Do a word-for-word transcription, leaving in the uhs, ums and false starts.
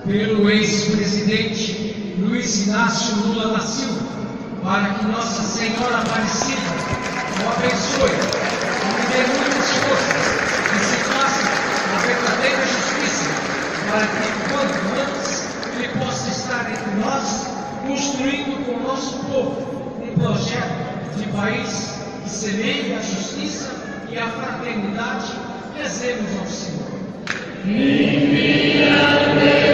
pelo ex-presidente Luiz Inácio Lula da Silva, para que Nossa Senhora Aparecida o abençoe e lhe dê muitas forças e se faça a verdadeira justiça, para que, quanto antes, ele possa estar entre nós, construindo com o nosso povo um projeto de país que semeie a justiça e a fraternidade. Rezemos ao Senhor.